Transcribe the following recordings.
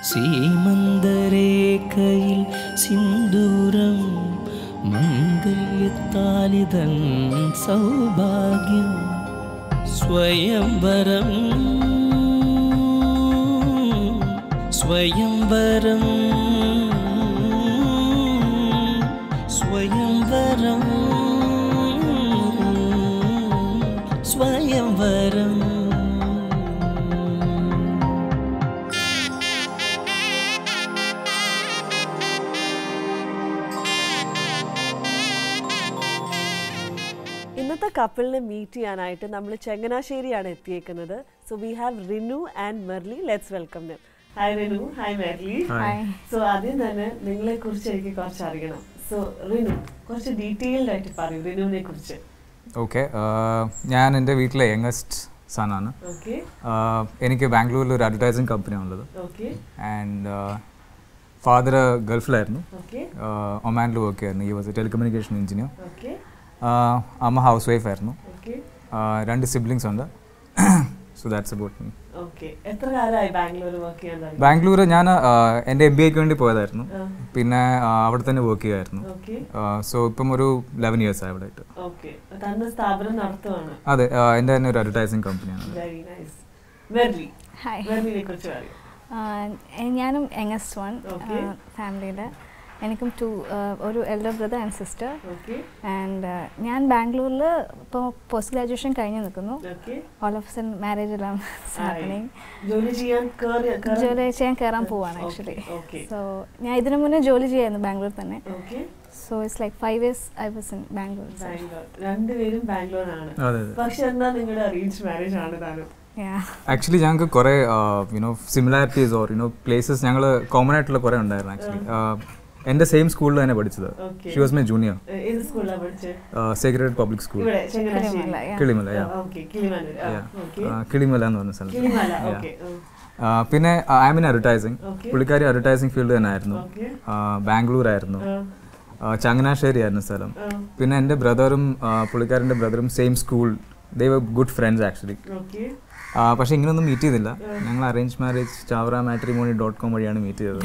സീമന്തരേഖയിൽ സിന്ദൂരം മംഗല്യത്താലിതൻ സൗഭാഗ്യം സ്വയംവരം സ്വയംവരം സ്വയംവരം സ്വയംവരം. ഇന്നത്തെ കപ്പിളിനെ മീറ്റ് ചെയ്യാനായിട്ട് നമ്മൾ ചങ്ങനാശ്ശേരിയാണ് എത്തിയേക്കുന്നത്. So we have Rinu and Merly. Let's welcome them. Hi Rinu, hi Merly. So ആദ്യം തന്നെ നിങ്ങളെ കുറിച്ച് എനിക്ക് കുറച്ച് അറിയണം. സോ റിനു, കുറച്ച് ഡീറ്റെയിൽഡ് ആയിട്ട് പറയൂ റിനുവിനെ കുറിച്ച്. ഓക്കെ, ഞാൻ എൻ്റെ വീട്ടിലെ യങ്ങസ്റ്റ് സനാണ്. എനിക്ക് ബാംഗ്ലൂരിൽ ഒരു അഡ്വർടൈസിങ് കമ്പനിയാണുള്ളത്. ആൻഡ് ഫാദർ ഗൾഫിലായിരുന്നു, ഒമാനിൽ വർക്ക് ചെയ്യായിരുന്നു. He was a telecommunication engineer. അമ്മ ഹൗസ് വൈഫ് ആയിരുന്നു. 2 സിബ്ലിങ്സ് ഉണ്ട്. So that's about me. Bangalore ഞാൻ എൻ്റെ MBA വേണ്ടി പോയതായിരുന്നു. പിന്നെ അവിടെ തന്നെ വർക്ക് ചെയ്യുമായിരുന്നു. സോ ഇപ്പം ഒരു 11 years ആയി അവിടെ ആയിട്ട്. അതെ, എൻ്റെ തന്നെ ഒരു അഡ്വർടൈസിങ് കമ്പനിയാണ്. ഞാനും യങ്ങസ്റ്റ് വൺ ഫാമിലിയുടെ. എനിക്കും ഒരു elder brother and sister. And ഞാൻ ബാംഗ്ലൂരിൽ ഇപ്പോൾ പോസ്റ്റ് ഗ്രാജുവേഷൻ കഴിഞ്ഞ് നിൽക്കുന്നു. ഓൾ ഓഫ് സഡൻ മാരേജ് എല്ലാം ഹാപ്പനിങ്. ജോലി ചെയ്യാൻ കയറാൻ പോവാണ് ആക്ച്വലി. സോ ഞാൻ ഇതിനു മുന്നേ ജോലി ചെയ്യായിരുന്നു ബാംഗ്ലൂർ തന്നെ. So it's like 5 years I was in Bangalore. രണ്ടുപേരും ബാംഗ്ലൂരാണ്. പക്ഷെ എന്താ നിങ്ങളുടെ അറേഞ്ച് മാരേജ് ആണ് താനും? ആക്ച്വലി ഞങ്ങൾക്ക് കുറേ സിമിലാരിറ്റീസ് ഓർ പ്ലേസസ് ഞങ്ങൾ കോമൺ ആയിട്ടുള്ള കുറേ ഉണ്ടായിരുന്നു. ആക്ച്വലി എൻ്റെ സെയിം സ്കൂളിൽ തന്നെ പഠിച്ചത്. She was my junior. Sacred Public School, Kilimala. Kilimala എന്ന് പറഞ്ഞ സ്ഥലം. പിന്നെ ഐ എം ഇൻ അഡ്വർടൈസിങ്. പുള്ളിക്കാരി അഡ്വർടൈസിങ് ഫീൽഡ് തന്നെ ആയിരുന്നു. ബാംഗ്ലൂർ ആയിരുന്നു, ചങ്ങനാശ്ശേരി ആയിരുന്നു സ്ഥലം. പിന്നെ എൻ്റെ ബ്രദറും പുള്ളിക്കാരൻ്റെ ബ്രദറും same school. They were good friends actually. പക്ഷെ ഇങ്ങനെയൊന്നും മീറ്റ് ചെയ്തില്ല. ഞങ്ങൾ അറേഞ്ച് മാരേജ് chawramatrimony.com വഴിയാണ് മീറ്റ് ചെയ്തത്.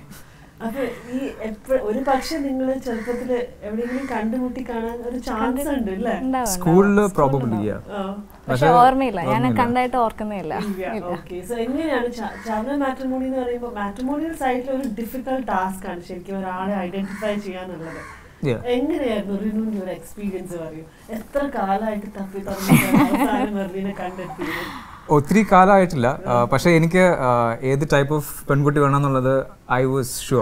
ഒരു പക്ഷെ നിങ്ങൾ ചെറുപ്പത്തിൽ എവിടെയെങ്കിലും കണ്ടുമുട്ടി കാണാൻ ഒരു ചാൻസ് ഉണ്ട് അല്ലേ? സ്കൂളിൽ പ്രോബബ്ലി. പക്ഷെ ഓർമ്മയില്ല, ഞാൻ കണ്ടായിട്ട് ഓർക്കുന്നില്ല. സോ എങ്ങനെയാണ് ചാവറ മാട്രിമോണി എന്ന് പറയുമ്പോൾ മാട്രിമോണിയൽ സൈഡിൽ ഒരു ഡിഫിക്കൽട്ട് ടാസ്ക് ആണ് ശരിക്കും ഒരാളെ ഐഡന്റിഫൈ ചെയ്യാന്നുള്ളത്. എങ്ങനെയായിരുന്നു റിനുവിന്റെ ഒരു എക്സ്പീരിയൻസ് പറയൂ? എത്ര കാലമായിട്ട് തപ്പി മെർലിനെ കണ്ടെത്തിയത്? ഒത്തിരി കാലമായിട്ടില്ല, പക്ഷെ എനിക്ക് ഏത് ടൈപ്പ് ഓഫ് പെൺകുട്ടി വേണമെന്നുള്ളത് ഐ വാസ് ഷുവർ.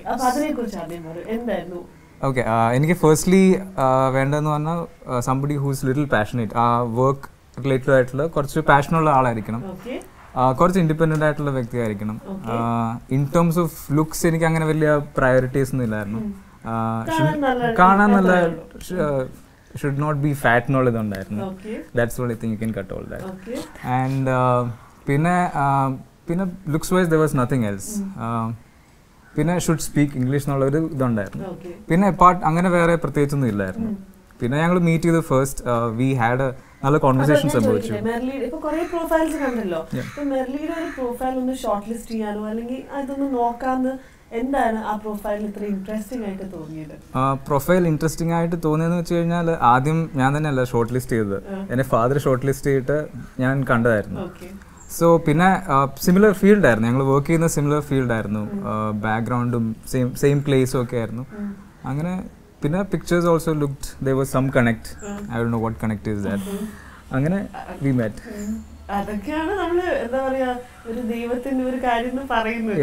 ഓക്കെ, എനിക്ക് ഫസ്റ്റ്ലി വേണ്ടതെന്ന് പറഞ്ഞാൽ സംബഡി ഹൂസ് ലിറ്റിൽ പാഷനേറ്റ്. ആ വർക്ക് റിലേറ്റഡ് ആയിട്ടുള്ള കുറച്ച് പാഷനുള്ള ആളായിരിക്കണം. കുറച്ച് ഇൻഡിപെൻഡൻ്റ് ആയിട്ടുള്ള വ്യക്തിയായിരിക്കണം. ഇൻ ടേംസ് ഓഫ് ലുക്സ് എനിക്ക് അങ്ങനെ വലിയ പ്രയോറിറ്റീസ് ഒന്നും ഇല്ലായിരുന്നു. കാണാൻ നല്ല should not be fat എന്നുള്ളതുണ്ടായിരുന്നു. That's the only thing you can cut all that. And പിന്നെ looks wise there was nothing else. പിന്നെ should speak English എന്നുള്ളൊരു ഇതുണ്ടായിരുന്നു. പിന്നെ അപ്പാർട്ട് അങ്ങനെ വേറെ പ്രത്യേകിച്ചൊന്നും ഇല്ലായിരുന്നു. പിന്നെ ഞങ്ങൾ മീറ്റ് ചെയ്ത് ഫസ്റ്റ് വി ഹാഡ് എ നല്ല കോൺവെർസേഷൻ സംഭവിച്ചു. ഇപ്പൊ കുറേ പ്രൊഫൈൽസ് കണ്ടല്ലോ. മെർലിയുടെ ഒരു പ്രൊഫൈൽ ഒന്ന് ഷോർട്ട് ലിസ്റ്റ് ചെയ്യാനോ അല്ലെങ്കിൽ അതൊന്ന് നോക്കാന്ന് എന്താണ് ആ പ്രൊഫൈൽ ഇത്ര ഇൻട്രസ്റ്റിംഗ് ആയിട്ട് തോന്നിയത്? പ്രൊഫൈൽ ഇൻട്രസ്റ്റിംഗ് ആയിട്ട് തോന്നിയെന്ന് വെച്ച് കഴിഞ്ഞാൽ ആദ്യം ഞാൻ തന്നെയല്ല ഷോർട്ട് ലിസ്റ്റ് ചെയ്തത്. എൻ്റെ ഫാദർ ഷോർട്ട് ലിസ്റ്റ് ചെയ്തിട്ട് ഞാൻ കണ്ടതായിരുന്നു. സോ പിന്നെ സിമിലർ ഫീൽഡായിരുന്നു, ഞങ്ങൾ വർക്ക് ചെയ്യുന്ന സിമിലർ ഫീൽഡായിരുന്നു. ബാക്ക്ഗ്രൗണ്ടും സെയിം പ്ലേസും ഒക്കെ ആയിരുന്നു. അങ്ങനെ പിന്നെ pictures also looked there was some connect. I don't know what connect is that. അങ്ങനെ വി മെറ്റ്. അതൊക്കെയാണ് നമ്മള് എന്താ പറയാ ഒരു ദൈവത്തിന്റെ ഒരു കാര്യം പറയുന്നത്.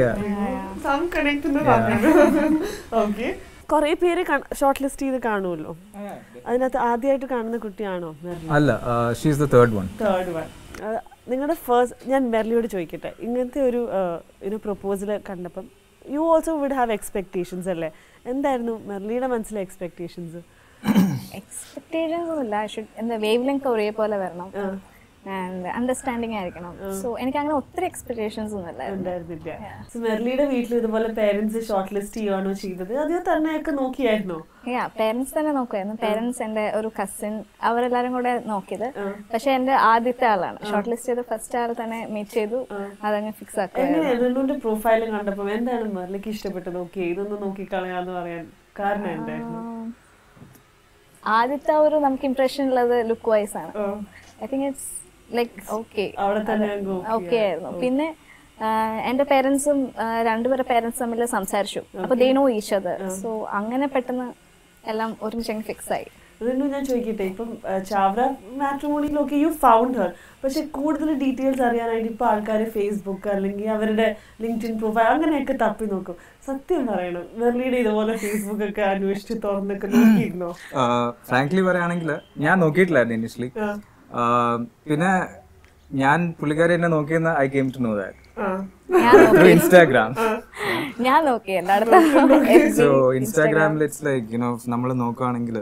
കൊറേ പേര് ഷോർട്ട് ലിസ്റ്റ് ചെയ്ത് കാണുമല്ലോ, അതിനകത്ത് ആദ്യമായിട്ട് കാണുന്ന കുട്ടിയാണോ? അല്ല, she is the third one. നിങ്ങളുടെ ഫസ്റ്റ്, ഞാൻ മെർലിയോട് ചോദിക്കട്ടെ, ഇങ്ങനത്തെ ഒരു പ്രൊപ്പോസൽ കണ്ടപ്പം you also would have expectations അല്ലേ? എന്തായിരുന്നു മെർലിയുടെ മനസ്സിലെ എക്സ്പെക്ടേഷൻസ്? എക്സ്പെക്ടേഷൻസ് ഒന്നുമില്ല, എന്താ വേവ് ലെങ്ത് ഒരേപോലെ വരണം. ആൻഡ് അണ്ടർസ്റ്റാൻഡിങ് ആയിരിക്കണം. സോ എനിക്ക് അങ്ങനെ ഒത്തിരി എക്സ്പെക്ടേഷൻസ് ഒന്നും ഉണ്ടായിരുന്നില്ല. മെർലിയുടെ വീട്ടിൽ ഇതുപോലെ പേരൻസ് ഷോർട്ട് ലിസ്റ്റ് ചെയ്യുകയാണോ ചെയ്തത്, അതോ തന്നെയൊക്കെ നോക്കിയായിരുന്നോ? പേരൻസ് തന്നെ നോക്കുമായിരുന്നു. പേരൻസ് എന്റെ ഒരു കസിൻ അവരെല്ലാരും കൂടെ നോക്കിയത്. പക്ഷെ എന്റെ ആദ്യത്തെ ആളാണ് ഷോർട്ട് ലിസ്റ്റ് ചെയ്ത് ഫസ്റ്റ് ആൾ തന്നെ മീറ്റ് ചെയ്തു, അതങ്ങ് ഫിക്സ് ആക്കുക. പ്രൊഫൈലും കണ്ടപ്പോ എന്താണ് മെർലിക്ക് ഇഷ്ടപ്പെട്ടത്? നോക്കി ഇതൊന്നും നോക്കിക്കളയാന്ന് പറയാൻ കാരണം എന്തായിരുന്നു? ആദ്യത്തെ ഒരു നമുക്ക് ഇംപ്രഷൻ ഉള്ളത് ലുക്ക് വൈസ് ആണ്. I think it's like okay ആയിരുന്നു. പിന്നെ എന്റെ പേരൻസും രണ്ടുപേരുടെ പേരൻസ് തമ്മിൽ സംസാരിച്ചു. അപ്പൊ they know each other. So അങ്ങനെ പെട്ടെന്ന് എല്ലാം ഒരുമിച്ച് ഫിക്സ് ആയി. അതൊന്നും ഞാൻ ചോദിക്കട്ടെ, ഇപ്പം ചാവറ മാട്രിമോണിയിലൊക്കെ യു ഫൗണ്ട് ഹർ, പക്ഷെ കൂടുതൽ ഡീറ്റെയിൽസ് അറിയാനായിട്ട് ഇപ്പൊ ആൾക്കാർ ഫേസ്ബുക്ക് അല്ലെങ്കിൽ അവരുടെ ലിങ്ക്ഡിൻ പ്രൊഫൈൽ അങ്ങനെയൊക്കെ തപ്പി നോക്കും. സത്യം പറയണം, മെർലിയുടെ ഇതുപോലെ ഫേസ്ബുക്ക് ഒക്കെ അന്വേഷിച്ച് തുറന്നൊക്കെ നോക്കിയിരുന്നോ? ഫ്രാങ്ക്ലി പറയുകയാണെങ്കിൽ ഞാൻ നോക്കിയിട്ടില്ലായിരുന്നു ഇനിഷ്യലി. പിന്നെ ഞാൻ പുള്ളിക്കാരി എന്നെ നോക്കിയെന്ന് I came to know that Instagram. ഞാൻ നോക്കി എല്ലായിടത്തും. സോ ഇൻസ്റ്റാഗ്രാമിൽ ഇറ്റ്സ് ലൈക്ക് യു നോ നമ്മൾ നോക്കുകയാണെങ്കിൽ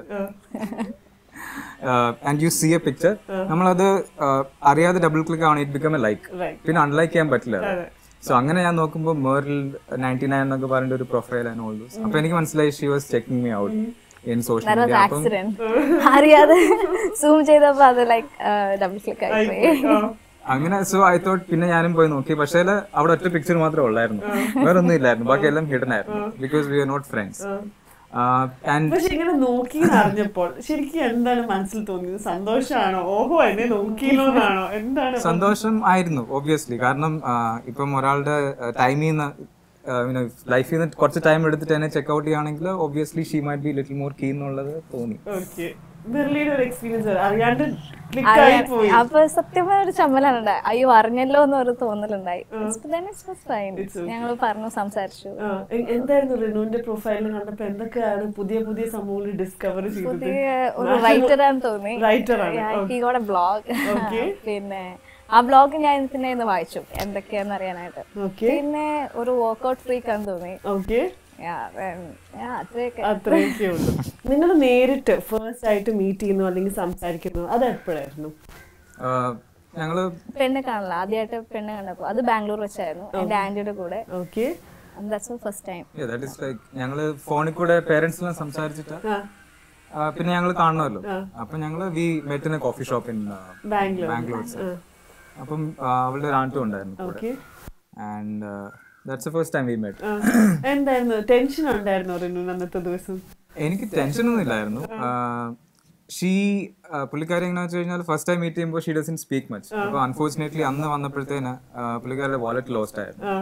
and you see a picture, നമ്മളത് അറിയാതെ ഡബിൾ ക്ലിക്ക് ആണ്, ഇറ്റ് ബിക്കം എ ലൈക്ക്. പിന്നെ അൺലൈക്ക് ചെയ്യാൻ പറ്റില്ല. സോ അങ്ങനെ ഞാൻ നോക്കുമ്പോൾ മെർൽ 99 എന്നൊക്കെ പറഞ്ഞ ഒരു പ്രൊഫൈൽ ആൻഡ് ഓൾ ദോസ്. അപ്പൊ എനിക്ക് മനസ്സിലായി she was checking me out in social media. അറിയാതെ സൂം ചെയ്തപ്പോ അത് ലൈക്ക് ഡബിൾ ക്ലിക്ക് ആയി അങ്ങനെ. സോ ഐ തോട്ട് പിന്നെ ഞാനും പോയി നോക്കി. പക്ഷേ അവിടെ ഒറ്റ പിക്ചർ മാത്രമേ ഉള്ളായിരുന്നു, വേറെ ഒന്നും ഇല്ലായിരുന്നു. ബാക്കി എല്ലാം ഹിഡൻ ആയിരുന്നു because we are not friends. പക്ഷെ ഇങ്ങനെ നോക്കി അറിഞ്ഞപ്പോൾ ശരിക്കും എന്താണ് മനസ്സിൽ തോന്നിയത്? സന്തോഷമാണോ? ഓഹോ എന്നെ നോക്കിയില്ലോന്നാണോ? എന്താണ്? സന്തോഷം ആയിരുന്നു ഓബ്വിയസ്ലി. കാരണം ഇപ്പം ഒരാളുടെ ടൈമിൽ നിന്ന് ലൈഫിൽ നിന്ന് കുറച്ച് ടൈം എടുത്തിട്ട് തന്നെ ചെക്ക്ഔട്ട് ചെയ്യുകയാണെങ്കിൽ obviously she might be little more keen എന്നുള്ളത് തോന്നി. അപ്പൊ സത്യമായ ഒരു ചമ്മലാണ്. അയ്യോ അറിഞ്ഞല്ലോ എന്നൊരു തോന്നലുണ്ടായി. ഞങ്ങൾ പറഞ്ഞു, സംസാരിച്ചു. എന്തായിരുന്നു റിനുവിന്റെ പ്രൊഫൈലിൽ കണ്ടപ്പോ എന്തൊക്കെയാണ് പുതിയ പുതിയ സംഭവങ്ങൾ ഡിസ്കവർ ചെയ്തത്? പുതിയ ഒരു റൈറ്ററാന്ന് തോന്നി. ബ്ലോഗ്. പിന്നെ ആ ബ്ലോഗ് ഞാൻ പിന്നെ ഇന്ന് വായിച്ചു എന്തൊക്കെയാന്ന് അറിയാനായിട്ട്. പിന്നെ ഒരു വർക്ക്ഔട്ട് ഫ്രീക്കാന്ന് തോന്നി. അത്രയൊക്കെ ഉള്ളൂ. നിങ്ങൾ നേരിട്ട് ഫസ്റ്റ് ആയിട്ട് മീറ്റ് ചെയ്യുന്നു അല്ലെങ്കിൽ സംസാരിക്കുന്നു അത് എപ്പോഴായിരുന്നു? ഞങ്ങള് പെണ്ണ് കാണില്ല, ആദ്യമായിട്ട് പെണ്ണ് കണ്ടപ്പോ അത് ബാംഗ്ലൂർ വെച്ചായിരുന്നു, എന്റെ ആന്റിയുടെ കൂടെ. ഞങ്ങള് ഫോണിൽ കൂടെ പേരൻസിനെ സംസാരിച്ചിട്ട് പിന്നെ ഞങ്ങള് കാണണമല്ലോ. അപ്പൊ ഞങ്ങള് we met in a coffee shop in Bangalore. അപ്പം അവളുടെ ഒരു ആന്റും ഉണ്ടായിരുന്നു. And that's the first time we met. എന്തായിരുന്നു ടെൻഷൻ ഉണ്ടായിരുന്നോ റിനു അന്നത്തെ ദിവസം? എനിക്ക് ടെൻഷൻ ഒന്നും ഇല്ലായിരുന്നു. പുള്ളിക്കാരി എങ്ങനെയാ വെച്ച് കഴിഞ്ഞാൽ ഫസ്റ്റ് ടൈം മീറ്റ് ചെയ്യുമ്പോൾ ഷീ ഡസന്റ് സ്പീക്ക് മച്ച്. അപ്പൊ അൺഫോർച്ചുനേറ്റ്ലി അന്ന് വന്നപ്പോഴത്തേന് പുള്ളിക്കാരുടെ വാലറ്റ് ലോസ്റ്റ് ആയിരുന്നു.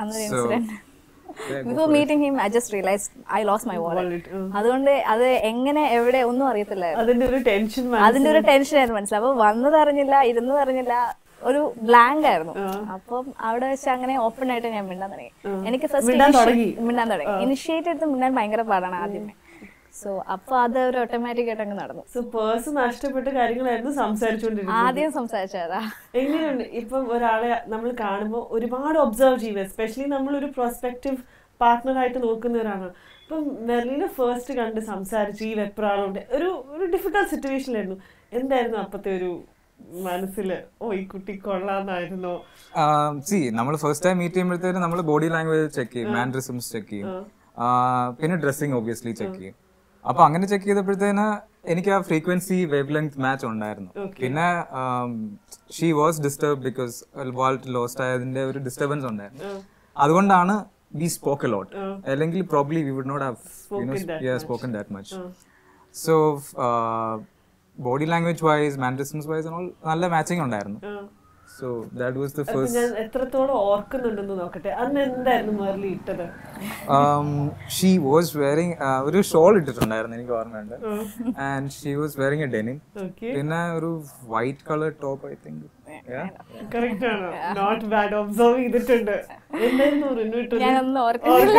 Before meeting him, I just realized I lost my wallet. അതുകൊണ്ട് അത് എങ്ങനെ എവിടെ ഒന്നും അറിയത്തില്ലായിരുന്നു. അതിന്റെ ഒരു ടെൻഷൻ ആയിരുന്നു മനസ്സിലായി. അപ്പൊ വന്നത് അറിഞ്ഞില്ല, ഇരുന്നത് അറിഞ്ഞില്ല, ഒരു ബ്ലാങ്ക് ആയിരുന്നു. അപ്പം അവിടെ വെച്ച് അങ്ങനെ ഓപ്പൺ ആയിട്ട് ഞാൻ മിണ്ടാൻ തുടങ്ങി. എനിക്ക് ഫസ്റ്റ് മിണ്ടാൻ തുടങ്ങി. ഇനിഷ്യേറ്റ് എടുത്ത് മിണ്ടാൻ ഭയങ്കര പാടാണ് ആദ്യമേ. സോ അപ്പൊ അത് ഒരു ഓട്ടോമാറ്റിക് ആയിട്ട് അങ്ങ് നടന്നു. നഷ്ടപ്പെട്ട കാര്യങ്ങളായിരുന്നു സംസാരിച്ചുകൊണ്ടിരുന്നത്. ആദ്യം സംസാരിച്ചതാ. എങ്ങനെയുണ്ട് ഇപ്പം ഒരാളെ നമ്മൾ കാണുമ്പോൾ ഒരുപാട് ഒബ്സർവ് ചെയ്യുക, എസ്പെഷ്യലി നമ്മളൊരു പ്രോസ്പെക്റ്റീവ് പാർട്ട്ണറായിട്ട് നോക്കുന്നവരാണ്. ഇപ്പം മെർലിനെ ഫസ്റ്റ് കണ്ട് സംസാരിച്ച് ഈ വെപ്രാളുണ്ട് ഒരു ഡിഫിക്കൽട്ട് സിറ്റുവേഷനിലായിരുന്നു. എന്തായിരുന്നു അപ്പത്തെ ഒരു മനസ്സില്? ഈ കുട്ടി കൊള്ളാന്നായിരുന്നോ? നമ്മൾ ഫസ്റ്റ് ടൈം മീറ്റ് ചെയ്യുമ്പോഴത്തേനും നമ്മൾ ബോഡി ലാംഗ്വേജ് ചെക്ക് ചെയ്യും, മാനറിസംസ് ചെക്ക് ചെയ്യും, പിന്നെ ഡ്രസ്സിങ് ഒബ്വിയസ്ലി ചെക്ക് ചെയ്യും. അപ്പൊ അങ്ങനെ ചെക്ക് ചെയ്തപ്പോഴത്തേന് എനിക്ക് ആ ഫ്രീക്വൻസി വേവ് ലെങ്ത് മാച്ച് ഉണ്ടായിരുന്നു. പിന്നെ she was disturb because wallet lost ആയതിന്റെ ഒരു ഡിസ്റ്റർബൻസ് ഉണ്ടായിരുന്നു. അതുകൊണ്ടാണ് വി സ്പോക്ക് എ ലോട്ട്. അല്ലെങ്കിൽ probably we would not have spoken that much. So body language wise, mannerisms wise നല്ല മാച്ചിങ് ഉണ്ടായിരുന്നു. So that was the first. ഞാൻ എത്രത്തോളം ഓർക്കുന്നുണ്ടെന്ന് നോക്കട്ടെ. അന്ന് എന്തായിരുന്നു മെർലി ഇട്ടത്? She was wearing ഒരു ഷോൾ ഇട്ടിട്ടുണ്ടായിരുന്നു, എനിക്ക് ഓർമ്മയുണ്ട്. And she was wearing a denim. പിന്നെ ഒരു white colour top, I think. Correct ആണ്. Not bad. ഒബ്സർവ് ചെയ്തിട്ടുണ്ട്. എന്തായിരുന്നു റിനു ഇട്ടത്? ഞാനൊന്നും ഓർക്കുന്നില്ല.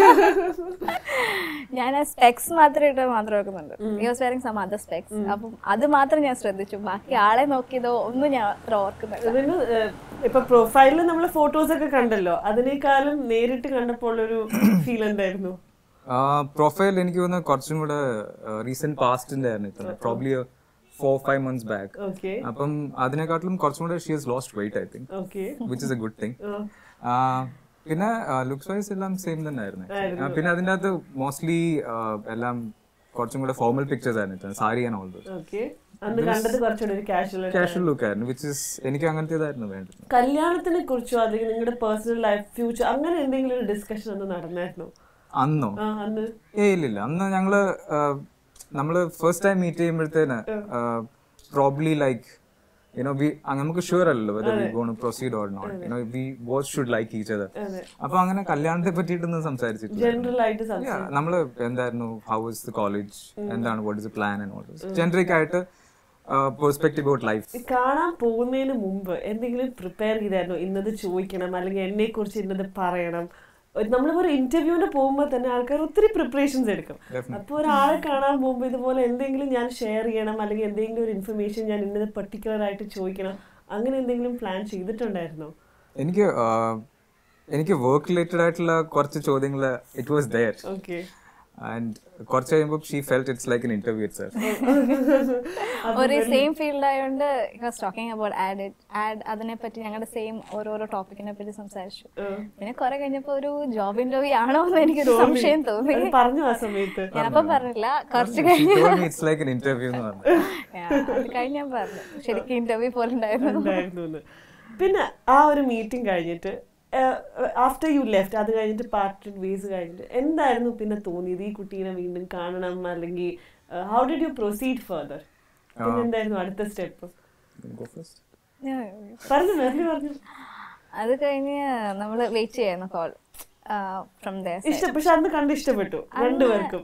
ഞാൻ സ്പെക്സ് മാത്രം ഓർക്കുന്നുണ്ട്. He was wearing some other specs. അപ്പം അത് മാത്രം ഞാൻ ശ്രദ്ധിച്ചു. ബാക്കി ആളെ നോക്കിയതോ ഒന്നും ഞാൻ അത്ര ഓർക്കുന്നില്ല. ഇപ്പൊ പ്രൊഫൈലിൽ നമ്മള് ഫോട്ടോസ് ഒക്കെ കണ്ടല്ലോ, അതിനേക്കാളും നേരിട്ട് കണ്ടപ്പോൾ ഒരു ഫീൽ എന്തായിരുന്നു? പ്രൊഫൈൽ എനിക്ക് തോന്നുന്നു കുറച്ചും കൂടെ റീസെന്റ് പാസ്റ്റിന്റെ ആയിരുന്നു. Probably 4-5 months back. Okay. അപ്പം അതിനെക്കാട്ടിലും കുറച്ചും കൂടെ she has lost weight I think, Okay. Which is a good thing. പിന്നെ ലുക്സ് വൈസ് എല്ലാം സെയിം തന്നെ ആയിരുന്നു. പിന്നെ അതിൻ്റെ അകത്ത് മോസ്റ്റ്ലി എല്ലാം കുറച്ചും കൂടെ ഫോർമൽ പിക്ചേഴ്സ് ആയിരുന്നു, sari and all those. Okay. അന്ന് കണ്ടത് കുറച്ചുകൂടി ഒരു കാഷ്വൽ ലുക്ക് ആയിരുന്നു, വിച്ച് ഇസ് എനിക്ക് അങ്ങനത്തെ ഇതായിരുന്നു വേണ്ടത്. കല്യാണത്തിനെ കുറിച്ചോ അല്ലെങ്കിൽ നിങ്ങളുടെ പേഴ്സണൽ ലൈഫ് ഫ്യൂച്ചർ അങ്ങനെ എന്തെങ്കിലും ഒരു ഡിസ്കഷൻ ഒന്ന് നടന്നായിരുന്നോ അന്നോ? അന്ന് ഇല്ലില്ല. അന്ന് നമ്മള് ഫസ്റ്റ് ടൈം മീറ്റ് ചെയ്യുമ്പോഴത്തേന് പ്രോബ്ലി ലൈക്ക് നമുക്ക് ഷുവർ അല്ലല്ലോ whether we going to proceed or not. We both should like each other. അപ്പൊ അങ്ങനെ കല്യാണത്തെ പറ്റിയിട്ടൊന്നും സംസാരിച്ചിട്ടില്ല. ജനറൽ ആയിട്ട് നമ്മള് എന്തായിരുന്നു, ഹൗ ഇസ് ദ കോളേജ്, എന്താണ്, what is the plan and all this generic ആയിട്ട് പെർസ്പെക്റ്റീവ് അബൌട്ട് ലൈഫ്. കാണാൻ പോകുന്നതിന് മുമ്പ് എന്തെങ്കിലും പ്രിപ്പയർ ചെയ്തായിരുന്നോ, ഇന്നത് ചോദിക്കണം അല്ലെങ്കിൽ എന്നെ കുറിച്ച് ഇന്നത് പറയണം? നമ്മളിപ്പോ ഇന്റർവ്യൂവിന് പോകുമ്പോൾ തന്നെ ആൾക്കാർ ഒത്തിരി പ്രിപ്പറേഷൻസ് എടുക്കും. അപ്പോൾ ഒരാളെ കാണാൻ പോകുമ്പോൾ ഇതുപോലെ എന്തെങ്കിലും ഞാൻ ഷെയർ ചെയ്യണം അല്ലെങ്കിൽ എന്തെങ്കിലും ഒരു ഇൻഫർമേഷൻ ഞാൻ ഇന്നത് പെർട്ടിക്കുലർ ആയിട്ട് ചോദിക്കണം, അങ്ങനെ എന്തെങ്കിലും പ്ലാൻ ചെയ്തിട്ടുണ്ടായിരുന്നോ? എനിക്ക് വർക്ക് റിലേറ്റഡ് ആയിട്ടുള്ള കുറച്ച് ചോദ്യങ്ങൾ it was there. Okay. And കുറച്ച് കഴിയുമ്പോൾ she felt it's like an interview itself. ഒരു സെയിം ഫീൽഡ് ആയതുകൊണ്ട് ടോക്കിംഗ് അബൌട്ട് ആഡ് അതിനെ പറ്റി ഞങ്ങളുടെ സെയിം ഓരോരോ ടോപ്പിക്കിനെ പറ്റി സംസാരിച്ചു. പിന്നെ കുറെ കഴിഞ്ഞപ്പോ ഒരു ജോബ് ഇന്റർവ്യൂ ആണോ എന്ന് എനിക്കൊരു സംശയം തോന്നി. പറഞ്ഞു ആ സമയത്ത് ഞാനപ്പം പറഞ്ഞില്ല, കുറച്ച് കഴിഞ്ഞ് അത് കഴിഞ്ഞ് ഞാൻ പറഞ്ഞു ശരിക്കും ഇന്റർവ്യൂ പോലെ ഉണ്ടായിരുന്നു. പിന്നെ ആ ഒരു മീറ്റിംഗ് കഴിഞ്ഞിട്ട് ആഫ്റ്റർ യു ലെഫ്റ്റ്, അത് കഴിഞ്ഞിട്ട് പാർട്ടഡ് വേസ് കഴിഞ്ഞിട്ട് എന്തായിരുന്നു പിന്നെ തോന്നിയത്? ഈ കുട്ടീനെ വീണ്ടും കാണണം അല്ലെങ്കിൽ how did you proceed further? പിന്നെ എന്തായിരുന്നു അടുത്ത സ്റ്റെപ്പ്? പറഞ്ഞു. അത് കഴിഞ്ഞ് നമ്മള് വെയിറ്റ് ചെയ്യായിരുന്നു കോൾ ഫ്രം ദേർ. പക്ഷെ അന്ന് കണ്ട് ഇഷ്ടപ്പെട്ടു രണ്ടുപേർക്കും?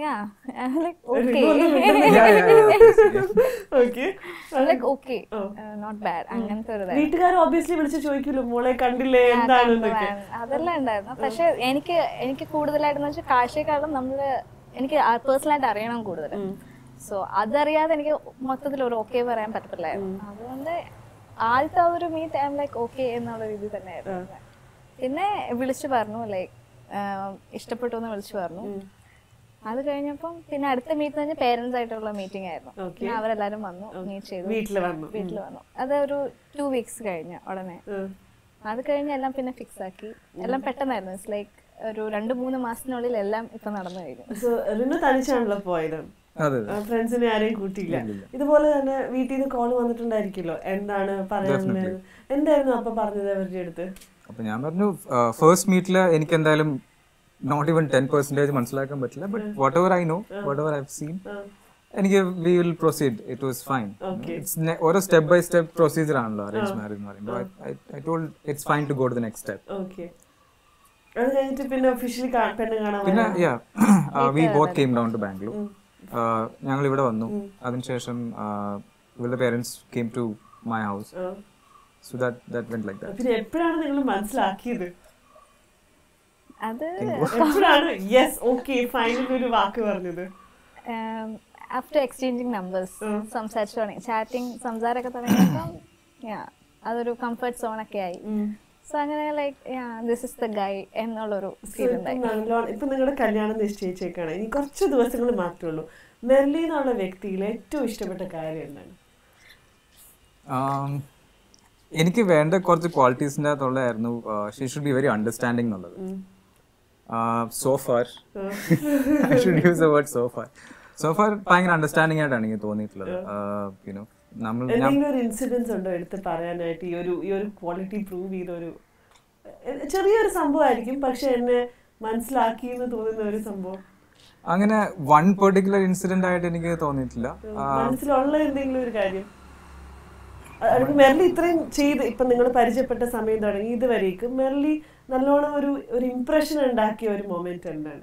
വീട്ടുകാർ ഒബ്വിയസ്ലി വിളിച്ച് ചോദിക്കുമല്ലോ മോളെ കണ്ടില്ലേ എന്താണെന്നൊക്കെ. അതെല്ലാം ഉണ്ടായിരുന്നു. പക്ഷെ എനിക്ക് കൂടുതലായിട്ടെന്ന് വെച്ചാൽ കാഴ്ചയെക്കാളും എനിക്ക് പേഴ്സണലായിട്ട് അറിയണം കൂടുതൽ. സോ അതറിയാതെ എനിക്ക് മൊത്തത്തിൽ ഒരു ഓക്കെ പറയാൻ പറ്റത്തില്ലായിരുന്നു. അതുകൊണ്ട് ആദ്യത്തെ ഒരു meet I'm like okay എന്നുള്ള രീതി തന്നെയായിരുന്നു. പിന്നെ വിളിച്ചു പറഞ്ഞു, ലൈക്ക് ഇഷ്ടപ്പെട്ടു എന്ന് വിളിച്ചു പറഞ്ഞു. അത് കഴിഞ്ഞപ്പം പിന്നെ അടുത്ത മീറ്റ് എന്ന് പേരൻസ് ആയിട്ടുള്ള മീറ്റിംഗ് ആയിരുന്നു. പിന്നെ അവരെല്ലാരും വന്നു, മീറ്റ് ചെയ്തു, വീട്ടിൽ വന്നു. അത് ഒരു 2 weeks കഴിഞ്ഞ ഉടനെ. അത് കഴിഞ്ഞ് എല്ലാം പിന്നെ ഫിക്സ് ആക്കി. എല്ലാം പെട്ടെന്നായിരുന്നു. ഇറ്റ്സ് ലൈക്ക് ഒരു 2-3 മാസത്തിനുള്ളിൽ എല്ലാം ഇപ്പൊ നടന്നു കഴിഞ്ഞു. തനിച്ചാണല്ലോ പോയത്, ഫ്രണ്ട്സിനെ ആരെയും കൂട്ടിയില്ല. ഇതുപോലെ തന്നെ വീട്ടിൽ നിന്ന് കോൾ വന്നിട്ടുണ്ടായിരിക്കുമല്ലോ, എന്താണ് പറയാനുള്ളത്? എന്തായിരുന്നു അപ്പൊ പറഞ്ഞത് അവരുടെ അടുത്ത്? അപ്പൊ ഞാൻ പറഞ്ഞു ഫസ്റ്റ് മീറ്റില് എനിക്ക് എന്തായാലും not even 10% മനസ്സിലാക്കാൻ പറ്റില്ല, but whatever I know, whatever I've seen, എനിക്ക് we will proceed. It was fine. It's ഓരോ സ്റ്റെപ്പ് ബൈ സ്റ്റെപ്പ് പ്രൊസീജിയർ ആണല്ലോ അറേഞ്ച് മാരേജ് എന്ന് പറയുമ്പോൾ. I told it's fine to go to the next step. Okay. അത് കഴിഞ്ഞിട്ട് പിന്നെ officially പെണ്ണ് കാണാൻ പിന്നെ we both came down to Bangalore. ഞങ്ങൾ ഇവിടെ വന്നു. അതിനുശേഷം ഇവളുടെ parents came to my house. So that went like that. പിന്നെ എപ്പോഴാണ് നിങ്ങൾ മനസ്സിലാക്കിയത്? അത് യെസ് ഓക്കെ ഫൈനലി ഒരു വാക്ക് പറഞ്ഞത് ആഫ്റ്റർ എക്സ്ചേഞ്ചിങ് നമ്പേഴ്സ് സംസാരിച്ചു തുടങ്ങി. ചാറ്റിംഗ് സംസാരമൊക്കെ തുടങ്ങിയപ്പം അതൊരു കംഫർട്ട് സോൺ ഒക്കെ ആയി. സോ അങ്ങനെ like this is the guy എന്നുള്ളൊരു ഫീൽ ഉണ്ടായി. ഇപ്പൊ നിങ്ങളുടെ കല്യാണം നിശ്ചയിച്ചേക്കാണ്, ഇനി കുറച്ച് ദിവസങ്ങൾ മാത്രമേ ഉള്ളൂ. മെർലി എന്നുള്ള വ്യക്തിയിൽ ഏറ്റവും ഇഷ്ടപ്പെട്ട കാര്യം എന്താണ്? എനിക്ക് വേണ്ട കുറച്ച് ക്വാളിറ്റീസിൻ്റെ അകത്തുള്ളതായിരുന്നു she should be very understanding എന്നുള്ളത്. So far I should use the word so far ഭയങ്കര അണ്ടർസ്റ്റാൻഡിങ് ആയിട്ടാണ് എനിക്ക് തോന്നിയിട്ടുള്ളത്. എന്തെങ്കിലും ഇൻസിഡൻസ് ഉണ്ടോ എടുത്ത് പറയാനായിട്ട്? ഈ ഒരു ക്വാളിറ്റി പ്രൂവ് ചെയ്ത ഒരു ചെറിയൊരു സംഭവമായിരിക്കും, പക്ഷെ എന്നെ മനസ്സിലാക്കി എന്ന് തോന്നുന്ന ഒരു സംഭവം. അങ്ങനെ വൺ പെർട്ടിക്കുലർ ഇൻസിഡന്റ് ആയിട്ട് എനിക്ക് തോന്നിയിട്ടില്ല. മനസ്സിലുള്ള എന്തെങ്കിലും ഒരു കാര്യം? മെർലി ഇത്രയും ചെയ്ത് ഇപ്പൊ നിങ്ങൾ പരിചയപ്പെട്ട സമയം തുടങ്ങി ഇതുവരേക്കും മെർലി നല്ലോണം ഒരു ഇംപ്രഷൻ ഉണ്ടാക്കിയ ഒരു മൊമെന്റ് എന്താണ്?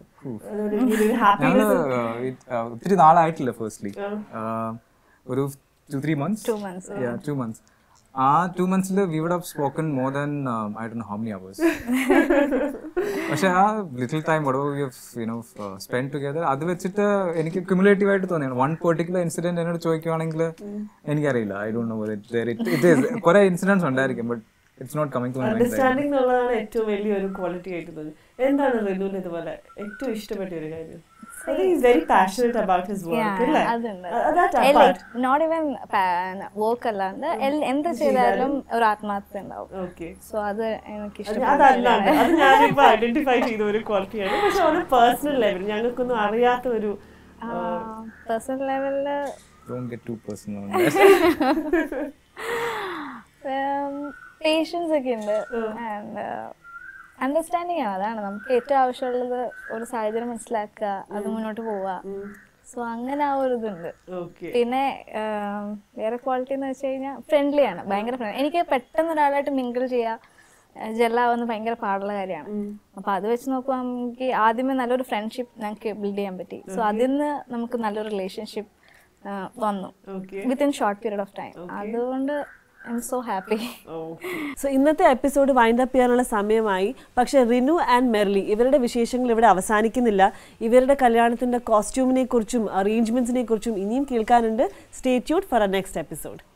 ഒത്തിരി നാളായിട്ടില്ല. ഫസ്റ്റ്ലി ഒരു 2-3 months. 2 months. ആ 2 months we would have spoken more than I don't know how many hours. പക്ഷെ ആ little time whatever we have spent together അത് വെച്ചിട്ട് എനിക്ക് ക്യുമുലേറ്റീവ് ആയിട്ട് തോന്നിയാണ്. വൺ പെർട്ടിക്കുലർ ഇൻസിഡന്റ് എന്നോട് ചോദിക്കുവാണെങ്കിൽ എനിക്കറിയില്ല. ഐ ഡോണ്ട് നോ കുറെ ഇൻസിഡൻസ് ഉണ്ടായിരിക്കും, but it's not coming to my mind. Understanding എന്നുള്ളതാണ് ഏറ്റവും വലിയൊരു ക്വാളിറ്റി ആയിട്ട് തോന്നി. എന്താണ് റിനുവിന് ഇതുപോലെ ഏറ്റവും ഇഷ്ടപ്പെട്ട ഒരു കാര്യം? I think he's very passionate about his work. Yeah, That not even work അല്ലാണ്ട് എന്ത് ചെയ്താലും ഒരു ആത്മാർത്ഥത ഉണ്ടാവും. സോ അത് എനിക്ക് ഞാനിപ്പോ ഐഡന്റിഫൈ ചെയ്ത ഒരു ക്വാളിറ്റിയാണ്. പക്ഷെ ഒരു പേഴ്സണൽ ലെവൽ ഞങ്ങൾക്കൊന്നും അറിയാത്ത ഒരു പേഴ്സണൽ ലെവലില് പേഷ്യൻസ് ഒക്കെ ഉണ്ട്. ആൻഡ് അണ്ടർസ്റ്റാൻഡിങ് ആണ്. അതാണ് നമുക്ക് ഏറ്റവും ആവശ്യമുള്ളത്. ഒരു സാഹചര്യം മനസ്സിലാക്കുക, അത് മുന്നോട്ട് പോവുക. സോ അങ്ങനെ ആ ഒരു ഇതുണ്ട്. പിന്നെ വേറെ ക്വാളിറ്റി എന്ന് വെച്ച് കഴിഞ്ഞാൽ ഫ്രണ്ട്ലി ആണ്, ഭയങ്കര ഫ്രണ്ട്ലി. എനിക്ക് പെട്ടെന്ന് ഒരാളായിട്ട് മിങ്കിൾ ചെയ്യാം, ജെല്ലാവുന്ന ഭയങ്കര പാടുള്ള കാര്യമാണ്. അപ്പൊ അത് വെച്ച് നോക്കുവാണെങ്കിൽ ആദ്യമേ നല്ലൊരു ഫ്രണ്ട്ഷിപ്പ് ഞങ്ങൾക്ക് ബിൽഡ് ചെയ്യാൻ പറ്റി. സോ അതിൽ നിന്ന് നമുക്ക് നല്ലൊരു റിലേഷൻഷിപ്പ് വന്നു within short period of time. അതുകൊണ്ട് I'm so happy. So ഇന്നത്തെ എപ്പിസോഡ് വൈൻഡ് അപ്പ് ചെയ്യാനുള്ള സമയമായി. പക്ഷേ റിനു ആൻഡ് മെർലി ഇവരുടെ വിശേഷങ്ങൾ ഇവിടെ അവസാനിക്കുന്നില്ല. ഇവരുടെ കല്യാണത്തിന്റെ കോസ്റ്റ്യൂമിനെ കുറിച്ചും അറേഞ്ച്മെന്റ്സിനെ കുറിച്ചും ഇനിയും കേൾക്കാനുണ്ട്. Stay tuned for our next episode.